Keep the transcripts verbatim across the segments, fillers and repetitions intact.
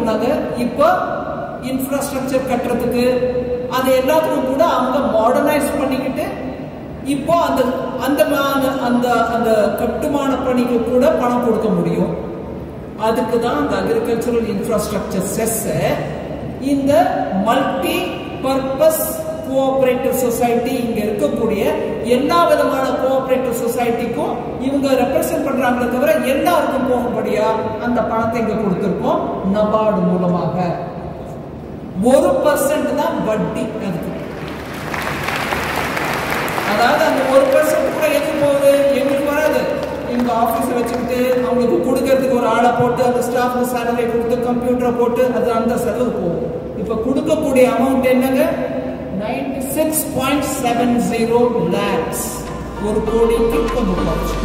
இருந்தாங்க. இப்போ இன்ஃப்ராஸ்ட்ரக்சர் கட்டுறதுக்கு அது எல்லாத்துக்கும் கூட அவங்க மாடர்னைஸ் பண்ணிக்கிட்டு இப்போ அந்த அந்த அந்த அந்த கட்டுமான பணிக்கு கூட பணம் கொடுக்க முடியும். அதுக்கு தான் அந்த அக்ரிகல்ச்சரல் இன்ஃப்ராஸ்ட்ரக்சர் செஸ் இந்த மல்டி பர்பஸ் கோஆபரேட்டிவ் சொசைட்டி இங்க இருக்கக்கூடிய எல்லா விதமான கோஆபரேட்டிவ் சொசைட்டிக்கும் இவங்க ரெப்ரசென்ட் பண்றாங்களே தவிர எல்லாருக்கும் போகும்படியா அந்த பணத்தை இங்க கொடுத்திருக்கோம். நபார்டு மூலமாக ஒரு பர்சன்ட் தான் வட்டி. அதுக்கு அதாவது அந்த ஒரு பர்சன்ட் கூட எது போகுது, எங்களுக்கு வராது. எங்க ஆபீஸ் வச்சுக்கிட்டு அவங்களுக்கு கொடுக்கறதுக்கு ஒரு ஆளை போட்டு அந்த ஸ்டாஃப் சேலரி கொடுத்து கம்ப்யூட்டரை போட்டு அது அந்த செலவு போகும். இப்ப கொடுக்கக்கூடிய அமௌண்ட் என்னங்க, ninety-six point seven zero lakhs, ஒரு கோடிக்கு கொஞ்சம் குறைச்சு.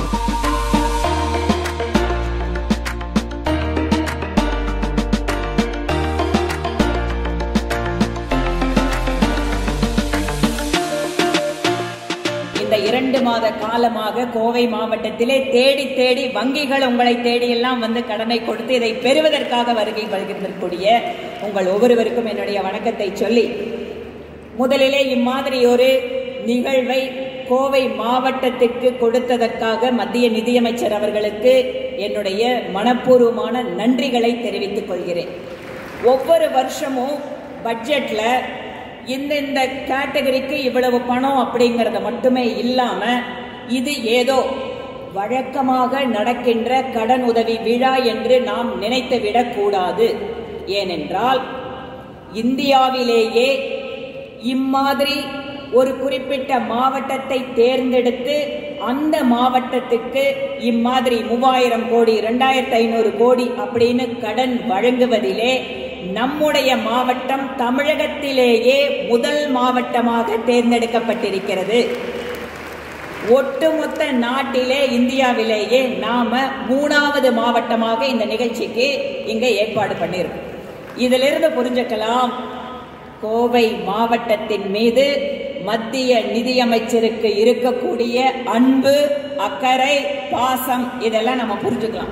இந்த இரண்டு மாத காலமாக கோவை மாவட்டத்திலே தேடி தேடி வங்கிகள் உங்களை தேடி எல்லாம் வந்து கடனை கொடுத்து இதை பெறுவதற்காக வருகை வருகின்றக்கூடிய உங்கள் ஒவ்வொருவருக்கும் என்னுடைய வணக்கத்தை சொல்லி, முதலிலே இம்மாதிரி ஒரு நிகழ்வை கோவை மாவட்டத்திற்கு கொடுத்ததற்காக மத்திய நிதியமைச்சர் அவர்களுக்கு என்னுடைய மனப்பூர்வமான நன்றிகளை தெரிவித்துக் கொள்கிறேன். ஒவ்வொரு வருஷமும் பட்ஜெட்ல இந்த இந்த கேட்டகரிக்கு இவ்வளவு பணம் அப்படிங்கிறத மட்டுமே இல்லாம இது ஏதோ வழக்கமாக நடக்கின்ற கடன் உதவி விழா என்று நாம் நினைத்து விடக்கூடாது. ஏனென்றால் இந்தியாவிலேயே இம்மாதிரி ஒரு குறிப்பிட்ட மாவட்டத்தை தேர்ந்தெடுத்து அந்த மாவட்டத்துக்கு இம்மாதிரி மூவாயிரம் கோடி இரண்டாயிரத்தி ஐநூறு கோடி அப்படின்னு கடன் வழங்குவதிலே நம்முடைய மாவட்டம் தமிழகத்திலேயே முதல் மாவட்டமாக தேர்ந்தெடுக்கப்பட்டிருக்கிறது. ஒட்டுமொத்த நாட்டிலே இந்தியாவிலேயே நாம மூணாவது மாவட்டமாக இந்த நிகழ்ச்சிக்கு இங்க ஏற்பாடு பண்ணியிருக்கோம். இதிலிருந்து புரிஞ்சுக்கலாம் கோவை மாவட்டத்தின் மீது மத்திய நிதியமைச்சருக்கு இருக்கக்கூடிய அன்பு, அக்கறை, பாசம் இதெல்லாம் நம்ம புரிஞ்சுக்கலாம்.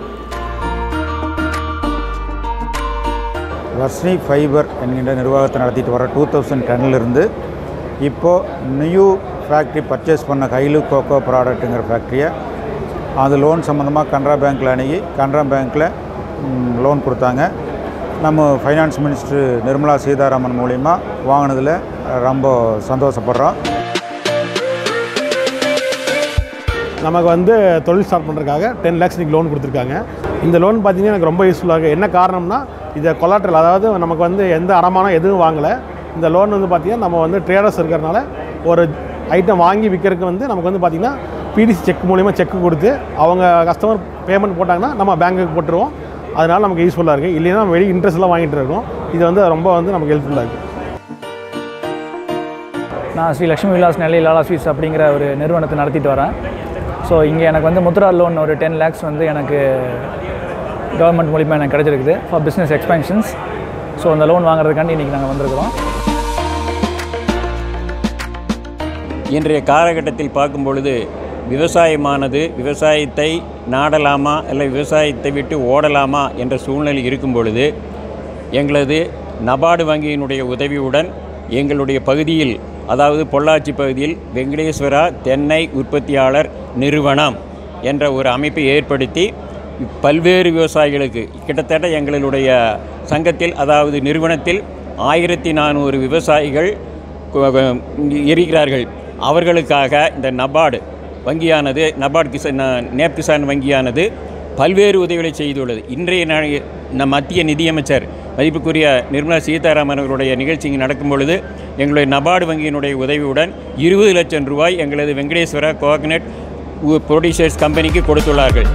வர்ஷ்னி ஃபைபர் என்கின்ற நிர்வாகத்தை நடத்திட்டு வர டூ தௌசண்ட் டென்னிலிருந்து இப்போது நியூ ஃபேக்ட்ரி பர்ச்சேஸ் பண்ண கைலு கோகோ ப்ராடக்ட்டுங்கிற ஃபேக்ட்ரியை அது லோன் சம்மந்தமாக கனரா பேங்க்கில் அணுகி கனரா பேங்க்கில் லோன் கொடுத்தாங்க. நம்ம ஃபைனான்ஸ் மினிஸ்டர் நிர்மலா சீதாராமன் மூலிமா வாங்கினதில் ரொம்ப சந்தோஷப்படுறோம். நமக்கு வந்து தொழில் ஸ்டார்ட் பண்ணுறதுக்காக டென் லேக்ஸ் இன்றைக்கி லோன் கொடுத்துருக்காங்க. இந்த லோன் பார்த்திங்கன்னா எனக்கு ரொம்ப யூஸ்ஃபுல்லாக இருக்குது. என்ன காரணம்னா இதை கொலாட்ரல், அதாவது நமக்கு வந்து எந்த அடமானம் எதுவும் வாங்கலை. இந்த லோன் வந்து பார்த்திங்கன்னா நம்ம வந்து ட்ரேடர்ஸ் இருக்கிறதுனால ஒரு ஐட்டம் வாங்கி விற்கிறதுக்கு வந்து நமக்கு வந்து பார்த்திங்கன்னா பிடிசி செக் மூலிமா செக் கொடுத்து அவங்க கஸ்டமர் பேமெண்ட் போட்டாங்கன்னா நம்ம பேங்க்குக்கு போட்டுருவோம். அதனால் நமக்கு யூஸ்ஃபுல்லாக இருக்குது. இல்லைன்னா நம்ம வெளியே இன்ட்ரெஸ்ட்லாம் வாங்கிட்டு இருக்கோம். இது வந்து ரொம்ப வந்து நமக்கு ஹெல்ப்ஃபுல்லாக இருக்குது. நான் ஸ்ரீ லக்ஷ்மி விலாஸ் நெல்லை லாலா ஸ்வீட்ஸ் அப்படிங்கிற ஒரு நிறுவனத்தை நடத்திட்டு வரேன். ஸோ இங்கே எனக்கு வந்து முத்ரா லோன் ஒரு டென் லேக்ஸ் வந்து எனக்கு கவர்மெண்ட் மூலிமா எனக்கு கிடச்சிருக்குது ஃபார் பிஸ்னஸ் எக்ஸ்பென்ஷன்ஸ். ஸோ அந்த லோன் வாங்குறதுக்காண்டி இன்றைக்கி நாங்கள் வந்திருக்கிறோம். இன்றைய காலகட்டத்தில் பார்க்கும் பொழுது விவசாயமானது விவசாயத்தை நாடலாமா இல்லை விவசாயத்தை விட்டு ஓடலாமா என்ற சூழ்நிலை இருக்கும் பொழுது எங்களது நபார்டு வங்கியினுடைய உதவியுடன் எங்களுடைய பகுதியில், அதாவது பொள்ளாச்சி பகுதியில் வெங்கடேஸ்வரா தென்னை உற்பத்தியாளர் நிறுவனம் என்ற ஒரு அமைப்பை ஏற்படுத்தி பல்வேறு விவசாயிகளுக்கு கிட்டத்தட்ட எங்களுடைய சங்கத்தில், அதாவது நிறுவனத்தில் ஆயிரத்தி நானூறு விவசாயிகள் இருக்கிறார்கள். அவர்களுக்காக இந்த நபார்டு வங்கியானது, நபார்டு கிசான் நேப் கிசான் வங்கியானது பல்வேறு உதவிகளை செய்துள்ளது. இன்றைய நம் மத்திய நிதியமைச்சர் மதிப்புக்குரிய நிர்மலா சீதாராமன் அவர்களுடைய நிகழ்ச்சி இங்கு நடக்கும் பொழுது எங்களுடைய நபார்டு வங்கியினுடைய உதவியுடன் இருபது லட்சம் ரூபாய் எங்களது வெங்கடேஸ்வரா கோகனட் ப்ரொடியூசர்ஸ் கம்பெனிக்கு கொடுத்துள்ளார்கள்.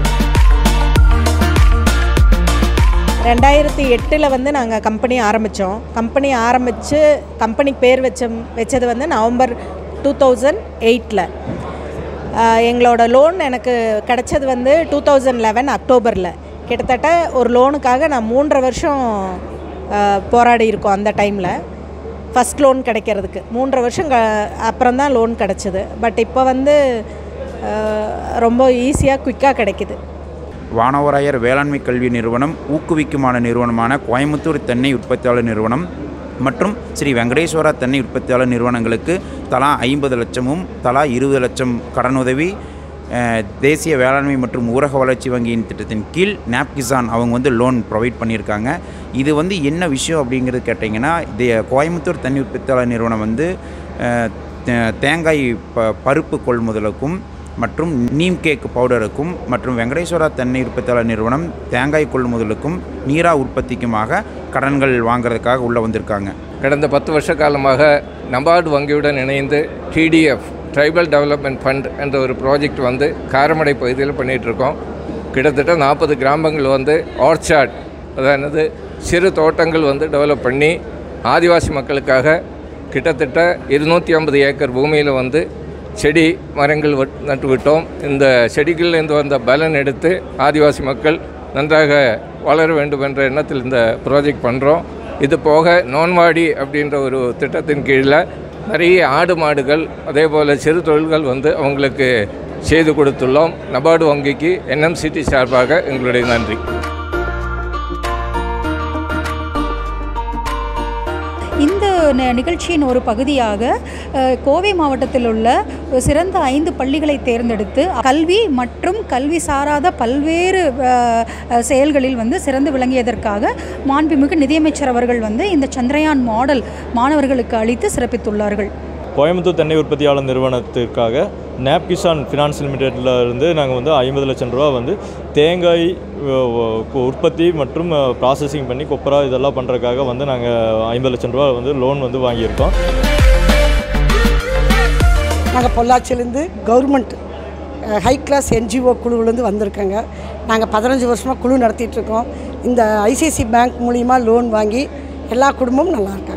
ரெண்டாயிரத்தி எட்டில் வந்து நாங்கள் கம்பெனி ஆரம்பித்தோம். கம்பெனி ஆரம்பித்து கம்பெனிக்கு பேர் வச்ச வச்சது வந்து நவம்பர் டூ தௌசண்ட் எயிட்டில். எங்களோட லோன் எனக்கு கிடச்சது வந்து டூ தௌசண்ட் லெவன் அக்டோபரில். கிட்டத்தட்ட ஒரு லோனுக்காக நான் மூன்றரை வருஷம் போராடி இருக்கோம். அந்த டைமில் ஃபஸ்ட் லோன் கிடைக்கிறதுக்கு மூன்றரை வருஷம் க அப்புறம் தான் லோன் கிடச்சிது. பட் இப்போ வந்து ரொம்ப ஈஸியாக குயிக்காக கிடைக்கிது. வானவராயர் வேளாண்மை கல்வி நிறுவனம், ஊக்குவிக்குமான நிறுவனமான கோயம்புத்தூர் தென்னை உற்பத்தியாளர் நிறுவனம் மற்றும் ஸ்ரீ வெங்கடேஸ்வரா தென்னை உற்பத்தியாளர் நிறுவனங்களுக்கு தலா ஐம்பது லட்சமும் தலா இருபது லட்சம் கடனுதவி தேசிய வேளாண்மை மற்றும் ஊரக வளர்ச்சி வங்கியின் திட்டத்தின் கீழ் நாப் கிசான் அவங்க வந்து லோன் ப்ரொவைட் பண்ணியிருக்காங்க. இது வந்து என்ன விஷயம் அப்படிங்கிறது கேட்டிங்கன்னா, இது கோயம்புத்தூர் தென்னை உற்பத்தியாளர் நிறுவனம் வந்து தேங்காய் ப பருப்பு கொள்முதலுக்கும் மற்றும் நீம் கேக் பவுடருக்கும் மற்றும் வெங்கடேஸ்வரா தென்னை உற்பத்தியாளர் நிறுவனம் தேங்காய் கொள்முதலுக்கும் நீரா உற்பத்திக்குமாக கடன்கள் வாங்குறதுக்காக உள்ளே வந்திருக்காங்க. கடந்த பத்து வருஷ காலமாக நபார்டு வங்கியுடன் இணைந்து டிடிஎஃப் ட்ரைபல் டெவலப்மெண்ட் ஃபண்ட் என்ற ஒரு ப்ராஜெக்ட் வந்து காரமடை பகுதியில் பண்ணிகிட்ருக்கோம். கிட்டத்தட்ட நாற்பது கிராமங்கள் வந்து ஆர்ச்சார்ட், அதாவது சிறு தோட்டங்கள் வந்து டெவலப் பண்ணி ஆதிவாசி மக்களுக்காக கிட்டத்தட்ட இருநூற்றி ஐம்பது ஏக்கர் பூமியில் வந்து செடி மரங்கள் நட்டு விட்டோம். இந்த செடிகளிலிருந்து வந்த பலன் எடுத்து ஆதிவாசி மக்கள் நன்றாக வளர வேண்டும் என்ற எண்ணத்தில் இந்த ப்ராஜெக்ட் பண்ணுறோம். இது போக நோன்வாடி அப்படின்ற ஒரு திட்டத்தின் கீழில் நிறைய ஆடு மாடுகள் அதே போல் சிறு தொழில்கள் வந்து அவங்களுக்கு செய்து கொடுத்துள்ளோம். நபார்டு வங்கிக்கு என்எம்சிடி சார்பாக எங்களுடைய நன்றி. இந்த நிகழ்ச்சியின் ஒரு பகுதியாக கோவை மாவட்டத்தில் உள்ள சிறந்த ஐந்து பள்ளிகளை தேர்ந்தெடுத்து கல்வி மற்றும் கல்வி சாராத பல்வேறு செயல்களில் வந்து சிறந்து விளங்கியதற்காக மாண்புமிகு நிதியமைச்சர் அவர்கள் வந்து இந்த சந்திரயான் மாடல் மாணவர்களுக்கு அளித்து சிறப்பித்துள்ளார்கள். கோயம்புத்தூர் தென்னை உற்பத்தியாளர் நிறுவனத்திற்காக நாப் கிசான் ஃபினான்ஸ் லிமிடெட்டில் இருந்து நாங்கள் வந்து ஐம்பது லட்சம் ரூபா வந்து தேங்காய் உற்பத்தி மற்றும் ப்ராசஸிங் பண்ணி கொப்பரா இதெல்லாம் பண்ணுறதுக்காக வந்து நாங்கள் ஐம்பது லட்சம் ரூபா வந்து லோன் வந்து வாங்கியிருக்கோம். நாங்கள் பொள்ளாச்சியிலேருந்து கவர்மெண்ட் ஹை கிளாஸ் என்ஜிஓ குழுவிலேருந்து வந்திருக்கோங்க. நாங்கள் பதினஞ்சு வருஷமாக குழு நடத்திட்டுருக்கோம். இந்த ஐசிஐசி பேங்க் மூலிமா லோன் வாங்கி எல்லா குடும்பமும் நல்லாயிருக்காங்க.